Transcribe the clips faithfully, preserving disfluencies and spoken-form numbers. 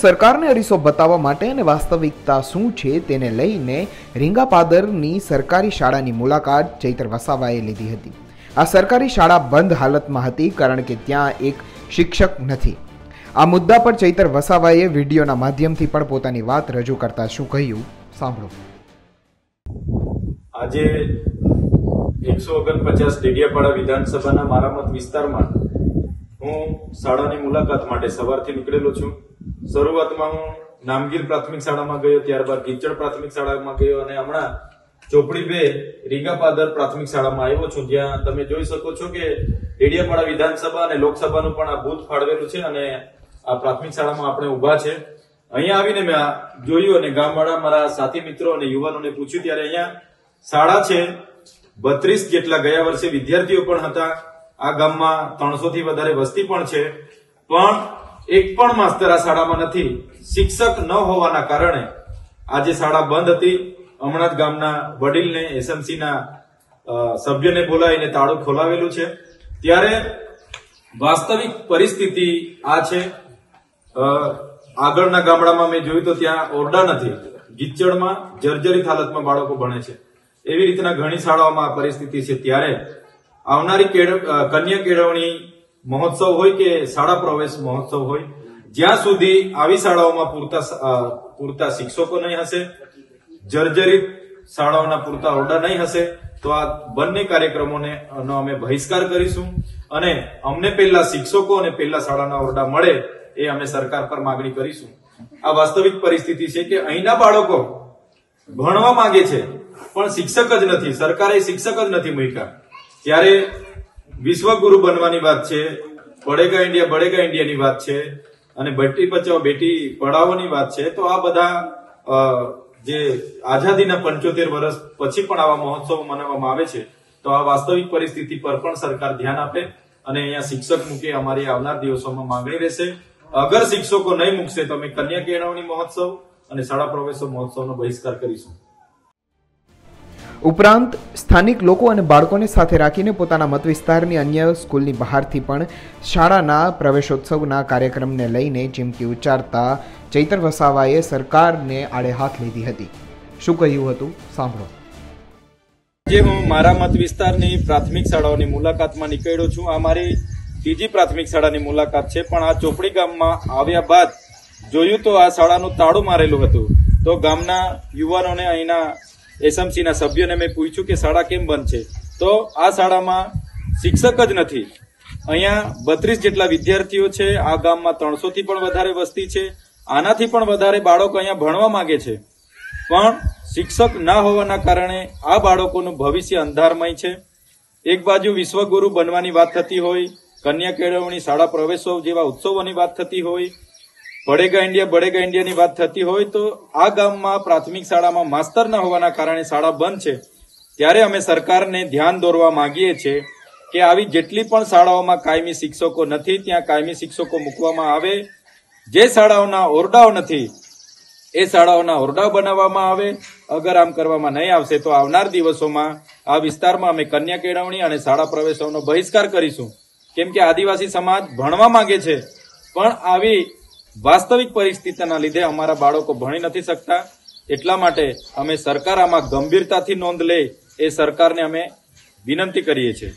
સરકારને અરીસો બતાવવા માટે અને વાસ્તવિકતા શું છે તેને લઈને રીંગાપાદરની સરકારી શાળાની મુલાકાત ચૈતર વસાવાએ લીધી હતી। આ સરકારી શાળા બંધ હાલતમાં હતી કારણ કે ત્યાં એક શિક્ષક નથી। આ મુદ્દા પર ચૈતર વસાવાએ વિડીયોના માધ્યમથી પણ પોતાની વાત રજૂ કરતા શું કહ્યું સાંભળો। આજે એકસો ઓગણપચાસ ડેડિયાપાડા વિધાનસભાના મારા મત વિસ્તારમાં હું શાળાની મુલાકાત માટે સવારથી નીકળેલો છું। શરૂઆતમાં હું નામગીર પ્રાથમિક શાળામાં ગયો, ત્યારબાદ ગીચડ પ્રાથમિક શાળામાં ગયો અને હમણાં ચોપડી બે રીંગાપાદર પ્રાથમિક શાળામાં આવ્યો છું, જ્યાં તમે જોઈ શકો છો કે ડેડિયાપાડા વિધાનસભા અને લોકસભાનું પણ આ બૂથ ફાળવેલું છે અને આ પ્રાથમિક શાળામાં આપણે ઉભા છે। અહીંયા આવીને મેં જોયું અને ગામવાળા મારા સાથી મિત્રો અને યુવાનોને પૂછ્યું ત્યારે અહીંયા શાળા છે બત્રીસ જેટલા ગયા વર્ષે વિદ્યાર્થીઓ પણ હતા। આ ગામમાં ત્રણસો થી વધારે વસ્તી પણ છે, પણ એક પણ માસ્તર આ શાળામાં નથી। શિક્ષક ન હોવાના કારણે આજે શાળા બંધ હતી। હમણાં જ ગામના વડીલને એસએમસી ના સભ્યને બોલાવીને તાળું ખોલાવેલું છે। ત્યારે વાસ્તવિક પરિસ્થિતિ આ છે। આગળના ગામડામાં મેં જોયું તો ત્યાં ઓરડા નથી, ગીચડમાં જર્જરિત હાલતમાં બાળકો ભણે છે। એવી રીતના ઘણી શાળાઓમાં આ પરિસ્થિતિ છે। ત્યારે આવનારી કન્યા કેળવણી મહોત્સવ હોય કે શાળા પ્રવેશ મહોત્સવ હોય, જ્યાં સુધી આવી શાળાઓમાં પૂરતા પૂરતા શિક્ષકો નહીં હશે, જર્જરિત શાળાઓના પૂરતા ઓરડા નહીં હશે, તો આ બંને કાર્યક્રમોને અમે બહિષ્કાર કરીશું અને અમને પહેલા શિક્ષકો અને પહેલા શાળાના ઓરડા મળે એ અમે સરકાર પર માંગણી કરીશું। આ વાસ્તવિક પરિસ્થિતિ છે કે અહીંના બાળકો ભણવા માંગે છે પણ શિક્ષક જ નથી, સરકારે શિક્ષક જ નથી મૂક્યા। ત્યારે વિશ્વગુરુ બનવાની વાત છે, બડેગા ઇન્ડિયા બડેગા ઇન્ડિયાની વાત છે અને બેટી બચાવો બેટી પઢાઓની વાત છે। તો આ બધા જે આઝાદીના પંચોતેર વર્ષ પછી પણ આવા મહોત્સવો મનાવવામાં આવે છે, તો આ વાસ્તવિક પરિસ્થિતિ પર પણ સરકાર ધ્યાન આપે અને અહીંયા શિક્ષક મૂકે, અમારી આવનાર દિવસોમાં માંગણી રહેશે। અગર શિક્ષકો નહીં મૂકશે તો અમે કન્યા કેળવણી મહોત્સવ અને શાળા પ્રવેશો મહોત્સવનો બહિષ્કાર કરીશું। ઉપરાંત સ્થાનિક લોકો અને બાળકોને સાથે રાખીને પોતાના મત વિસ્તારની અન્ય સ્કૂલની બહારથી પણ શાળાના પ્રવેશોત્સવના કાર્યક્રમને લઈને ચીમકી ઉચ્ચારતા ચૈતર વસાવાએ સરકારને આડે હાથ લીધી હતી। શું કહ્યું હતું સાંભળો। જે હું મારા મત વિસ્તારની પ્રાથમિક શાળાઓની મુલાકાતમાં નીકળ્યો છું। આ મારી ત્રીજી પ્રાથમિક શાળાની મુલાકાત છે, પણ આ ચોપડી ગામમાં આવ્યા બાદ જોયું તો આ શાળાનું તાળું મારેલું હતું। તો ગામના યુવાનોને અહીંના એસએમસી ના સભ્યોને મેં પૂછ્યું કે શાળા કેમ બંધ છે, તો આ શાળામાં શિક્ષક જ નથી। અહીંયા બત્રીસ જેટલા વિદ્યાર્થીઓ છે, આ ગામમાં ત્રણસો થી પણ વધારે વસ્તી છે, આનાથી પણ વધારે બાળકો અહીંયા ભણવા માંગે છે, પણ શિક્ષક ના હોવાના કારણે આ બાળકોનું ભવિષ્ય અંધારમય છે। એક બાજુ વિશ્વગુરુ બનવાની વાત થતી હોય, કન્યા કેળવણી શાળા પ્રવેશોત્સવ જેવા ઉત્સવોની વાત થતી હોય, બડેગા ઇન્ડિયા બડેગા ઇન્ડિયાની વાત થતી હોય, તો આ ગામમાં પ્રાથમિક શાળામાં માસ્તર ન હોવાના કારણે શાળા બંધ છે। ત્યારે અમે સરકારને ધ્યાન દોરવા માંગીએ છીએ કે આવી જેટલી પણ શાળાઓમાં કાયમી શિક્ષકો નથી ત્યાં કાયમી શિક્ષકો મૂકવામાં આવે। જે શાળાઓના ઓરડાઓ નથી એ શાળાઓના ઓરડાઓ બનાવવામાં આવે। અગર આમ કરવામાં નહીં આવશે તો આવનાર દિવસોમાં આ વિસ્તારમાં અમે કન્યા કેળવણી અને શાળા પ્રવેશોનો બહિષ્કાર કરીશું, કેમ કે આદિવાસી સમાજ ભણવા માંગે છે પણ આવી વાસ્તવિક પરિસ્થિતિના લીધે અમારા બાળકો ભણી નથી શકતા। એટલા માટે અમે સરકાર આમાં ગંભીરતાથી નોંધ લે એ સરકારને અમે વિનંતી કરીએ છીએ।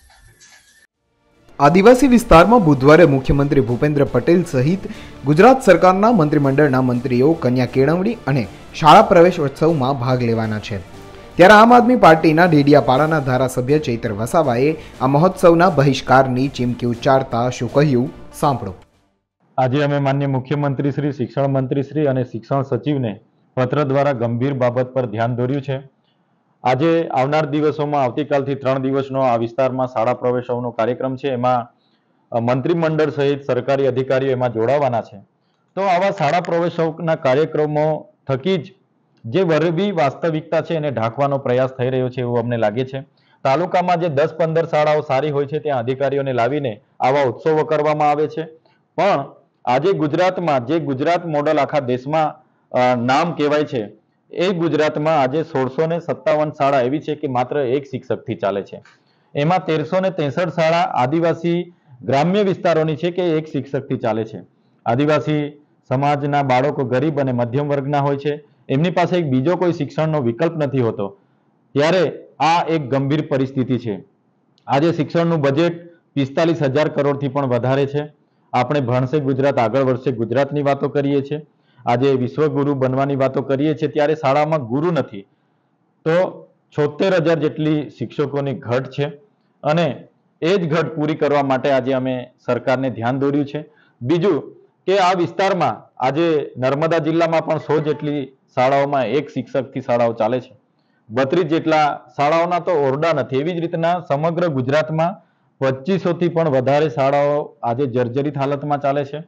આદિવાસી વિસ્તારમાં બુધવારે મુખ્યમંત્રી ભૂપેન્દ્ર પટેલ સહિત ગુજરાત સરકારના મંત્રીમંડળના મંત્રીઓ કન્યા કેળવણી અને શાળા પ્રવેશોત્સવમાં ભાગ લેવાના છે। ત્યારે આમ આદમી પાર્ટીના ડેડિયાપાડાના ધારાસભ્ય ચૈતર વસાવાએ આ મહોત્સવના બહિષ્કારની ચીમકી ઉચ્ચારતા શું કહ્યું સાંભળો। આજે અમે માનનીય મુખ્યમંત્રી શ્રી, શિક્ષણ મંત્રી શ્રી અને શિક્ષણ સચિવને પત્ર દ્વારા ગંભીર બાબત પર ધ્યાન દોર્યું છે। આજે આવનાર દિવસોમાં આવતીકાલથી ત્રણ દિવસનો આ વિસ્તારમાં શાળા પ્રવેશોનો કાર્યક્રમ છે, એમાં મંત્રીમંડળ સહિત સરકારી અધિકારીઓ એમાં જોડાવાના છે। તો આવા શાળા પ્રવેશોના કાર્યક્રમો થકી જ જે વરવી વાસ્તવિકતા છે એને ઢાંકવાનો પ્રયાસ થઈ રહ્યો છે એવું અમને લાગે છે। તાલુકામાં જે દસ પંદર શાળાઓ સારી હોય છે ત્યાં અધિકારીઓને લાવીને આવા ઉત્સવો કરવામાં આવે છે, પણ આજે ગુજરાતમાં જે ગુજરાત મોડલ આખા દેશમાં નામ કહેવાય છે એ ગુજરાતમાં આજે સોળસો ને સત્તાવન શાળા એવી છે કે માત્ર એક શિક્ષકથી ચાલે છે। એમાં તેરસો ને ત્રેસઠ શાળા આદિવાસી ગ્રામ્ય વિસ્તારોની છે કે એક શિક્ષકથી ચાલે છે। આદિવાસી સમાજના બાળકો ગરીબ અને મધ્યમ વર્ગના હોય છે, એમની પાસે એક બીજો કોઈ શિક્ષણનો વિકલ્પ નથી હોતો, ત્યારે આ એક ગંભીર પરિસ્થિતિ છે. આજે શિક્ષણનું બજેટ પિસ્તાલીસ હજાર કરોડથી પણ વધારે છે. આપણે ભણશે ગુજરાત આગળ વધશે ગુજરાતની વાતો કરીએ છીએ, આજે વિશ્વગુરુ બનવાની વાતો કરીએ છીએ, ત્યારે શાળામાં ગુરુ નથી. તો છોતેર હજાર જેટલી શિક્ષકોની ઘટ છે અને એ જ ઘટ પૂરી કરવા માટે આજે અમે સરકારને ધ્યાન દોર્યું છે. બીજું કે આ વિસ્તારમાં આજે નર્મદા જિલ્લામાં પણ સો જેટલી શાળાઓમાં એક શિક્ષકથી શાળાઓ ચાલે છે. બત્રીસ જેટલા શાળાઓના તો ઓરડા નથી. એવી જ રીતના સમગ્ર ગુજરાતમાં પચીસો થી પણ વધારે શાળાઓ આજે જર્જરિત હાલતમાં ચાલે છે.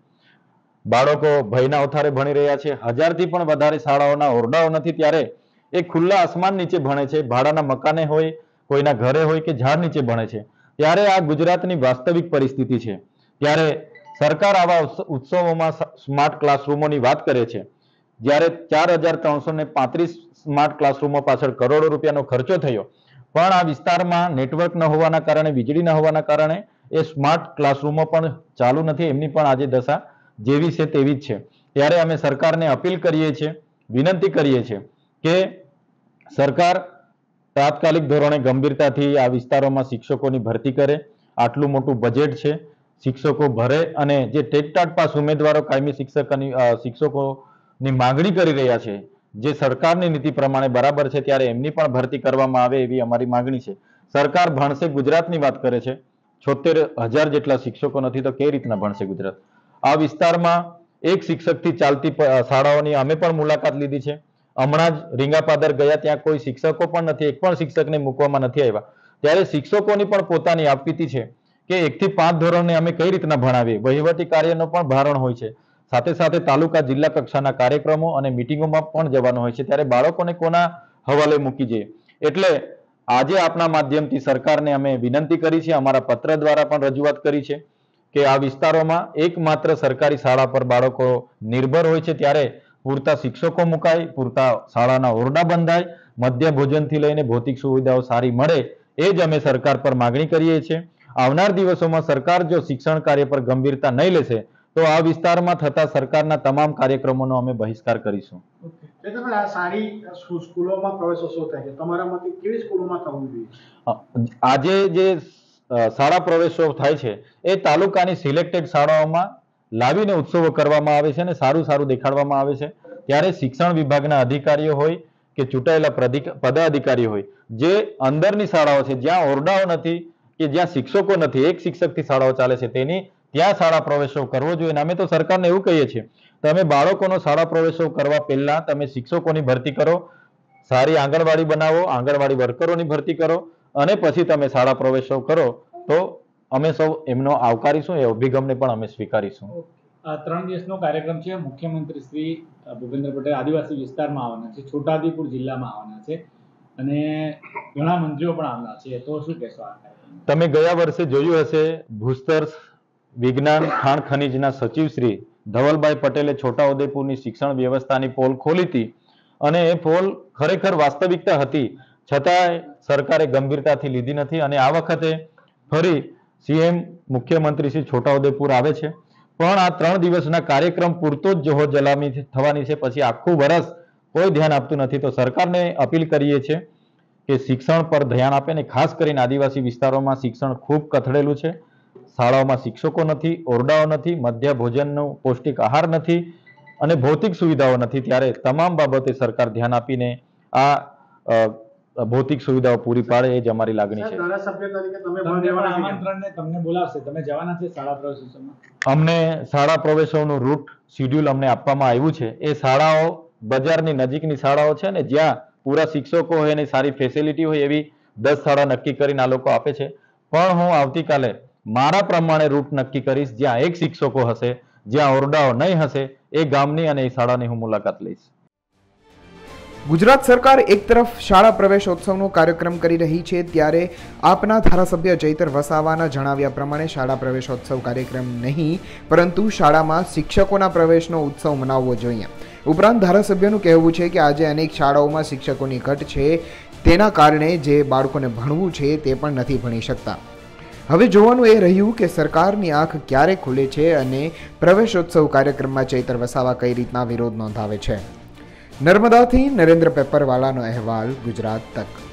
બાળકો ભયના ઓથારે ભણી રહ્યા છે. હજારથી પણ વધારે શાળાઓના ઓરડાઓ નથી, ત્યારે એ ખુલ્લા આસમાન નીચે ભણે છે, ભાડાના મકાને હોય, કોઈના ઘરે હોય કે ઝાડ નીચે ભણે છે. ત્યારે આ ગુજરાતની વાસ્તવિક પરિસ્થિતિ છે. ત્યારે સરકાર આવા ઉત્સવોમાં સ્માર્ટ ક્લાસરૂમોની વાત કરે છે, જ્યારે ચાર હજાર ત્રણસો ને પાંત્રીસ સ્માર્ટ ક્લાસરૂમો પાછળ કરોડો રૂપિયાનો ખર્ચો થયો, પણ આ વિસ્તારમાં નેટવર્ક ન હોવાના કારણે, વીજળી ન હોવાના કારણે એ સ્માર્ટ ક્લાસરૂમો પણ ચાલુ નથી. એમની પણ આજે દશા જેવી છે તેવી જ છે. ત્યારે અમે સરકારને અપીલ કરીએ છીએ, વિનંતી કરીએ છીએ કે સરકાર તાત્કાલિક ધોરણે ગંભીરતાથી આ વિસ્તારોમાં શિક્ષકોની ભરતી કરે. આટલું મોટું બજેટ છે, શિક્ષકો ભરે અને જે ટેટ પાસ ઉમેદવારો કાયમી શિક્ષકોની શિક્ષકોની માંગણી કરી રહ્યા છે, જે સરકારની નીતિ પ્રમાણે બરાબર છે, ત્યારે એમની પણ ભરતી કરવામાં આવે એવી અમારી માંગણી છે. સરકાર ભણશે ગુજરાતની વાત કરે છે, છોતેર હજાર જેટલા શિક્ષકો નથી તો કઈ રીતના ભણશે ગુજરાત? આ વિસ્તારમાં એક શિક્ષકથી ચાલતી શાળાઓની અમે પણ મુલાકાત લીધી છે. હમણાં જ રીંગાપાદર ગયા, ત્યાં કોઈ શિક્ષકો પણ નથી, એક પણ શિક્ષકને મૂકવામાં નથી આવ્યા. ત્યારે શિક્ષકોની પણ પોતાની આપવીતી છે કે એકથી પાંચ ધોરણને અમે કઈ રીતના ભણાવીએ. વહીવટી કાર્યનો પણ ભારણ હોય છે, સાથે સાથે તાલુકા જિલ્લા કક્ષાના કાર્યક્રમો અને મિટિંગોમાં પણ જવાનું હોય છે. ત્યારે બાળકોને કોના હવાલે મૂકી જઈએ? એટલે આજે આપના માધ્યમથી સરકારને અમે વિનંતી કરી છે, અમારા પત્ર દ્વારા પણ રજૂઆત કરી છે કે આ વિસ્તારોમાં એકમાત્ર સરકારી શાળા પર બાળકો નિર્ભર હોય છે, ત્યારે પૂરતા શિક્ષકો મુકાય, પૂરતા શાળાના ઓરડા બંધાય, મધ્ય ભોજનથી લઈને ભૌતિક સુવિધાઓ સારી મળે, એ જ અમે સરકાર પર માગણી કરીએ છીએ. આવનાર દિવસોમાં સરકાર જો શિક્ષણ કાર્ય પર ગંભીરતા નહીં લેશે તો આ વિસ્તારમાં થતા સરકારના તમામ કાર્યક્રમોનો અમે બહિષ્કાર કરીશું. આજે જે શાળા પ્રવેશો થાય છે એ તાલુકાની સિલેક્ટેડ શાળાઓમાં લાવીને ઉત્સવો કરવામાં આવે છે અને સારું સારું દેખાડવામાં આવે છે. ત્યારે શિક્ષણ વિભાગના અધિકારીઓ હોય કે ચૂંટાયેલા પદાધિકારીઓ હોય, જે અંદરની શાળાઓ છે જ્યાં ઓરડાઓ નથી કે જ્યાં શિક્ષકો નથી, એક શિક્ષકથી શાળાઓ ચાલે છે, તેની ત્યાં શાળા પ્રવેશો કરવો જોઈએ. અમે તો સરકારને એવું કહીએ છીએ, તમે બાળકોનો શાળા પ્રવેશો કરવા પહેલા તમે શિક્ષકોની ભરતી કરો, સારી આંગણવાડી બનાવો, આંગણવાડી વર્કરોની ભરતી કરો અને પછી તમે શાળા પ્રવેશો કરો, તો અમે સૌ એમનો આવકારીશું, એ અભિગમને પણ અમે સ્વીકારીશું. ત્રણ દિવસનો કાર્યક્રમ છે. મુખ્યમંત્રી શ્રી ભૂપેન્દ્ર પટેલ આદિવાસી વિસ્તારમાં આવવાના છે, છોટાઉદેપુર જિલ્લામાં આવવાના છે અને ઘણા મંત્રીઓ પણ આવવાના છે. તો શું કહેશો આ કાર્યક્રમ? તમે ગયા વર્ષે જોયું હશે, ભૂસ્તર વિજ્ઞાન ખાણ ખનીજના સચિવ શ્રી ધવલભાઈ પટેલે છોટાઉદેપુરની શિક્ષણ વ્યવસ્થાની પોલ ખોલી હતી અને એ પોલ ખરેખર વાસ્તવિકતા હતી, છતાંય સરકારે ગંભીરતાથી લીધી નથી. અને આ વખતે ફરી સીએમ મુખ્યમંત્રી શ્રી છોટાઉદેપુર આવે છે, પણ આ ત્રણ દિવસના કાર્યક્રમ પૂરતો જ જોહો જલામી થવાની છે, પછી આખું વર્ષ કોઈ ધ્યાન આપતું નથી. તો સરકારને અપીલ કરીએ છીએ કે શિક્ષણ પર ધ્યાન આપે ને ખાસ કરીને આદિવાસી વિસ્તારોમાં શિક્ષણ ખૂબ કથળેલું છે. શાળાઓમાં શિક્ષકો નથી, ઓરડાઓ નથી, મધ્ય ભોજનનો પૌષ્ટિક આહાર નથી અને ભૌતિક સુવિધાઓ નથી. ત્યારે તમામ બાબતે સરકાર ધ્યાન આપીને આ ભૌતિક સુવિધાઓ પૂરી પાડે, એ જ અમારી લાગણી છે. અમને શાળા પ્રવેશોનું રૂટ શિડ્યુલ અમને આપવામાં આવ્યું છે. એ શાળાઓ બજારની નજીકની શાળાઓ છે ને જ્યાં પૂરા શિક્ષકો હોય અને સારી ફેસિલિટી હોય એવી દસ શાળા નક્કી કરીને આ લોકો આપે છે. પણ હું આવતીકાલે મારા પ્રમાણે રૂટ નક્કી કરીશ, જ્યાં એક શિક્ષકો હશે, જ્યાં ઓરડાઓ નહીં હશે, એ ગામની અને એ શાળાની હું મુલાકાત લઈશ. ગુજરાત સરકાર એક તરફ શાળા પ્રવેશોત્સવનો કાર્યક્રમ કરી રહી છે, ત્યારે આપના ધારાસભ્ય ચૈતર વસાવાના જણાવ્યા પ્રમાણે શાળા પ્રવેશોત્સવ કાર્યક્રમ નહીં પરંતુ શાળામાં શિક્ષકોના પ્રવેશનો ઉત્સવ મનાવવો જોઈએ. ઉપરાંત ધારાસભ્યનું કહેવું છે કે આજે અનેક શાળાઓમાં શિક્ષકોની ઘટ છે, તેના કારણે જે બાળકોને ભણવું છે તે પણ નથી ભણી શકતા. હવે જોવાનું એ રહ્યું કે સરકારની આંખ ક્યારે ખુલે છે અને પ્રવેશોત્સવ કાર્યક્રમમાં ચૈતર વસાવા કઈ રીતના વિરોધ નોંધાવે છે. નર્મદાથી નરેન્દ્ર પેપરવાલાનો અહેવાલ, ગુજરાત તક.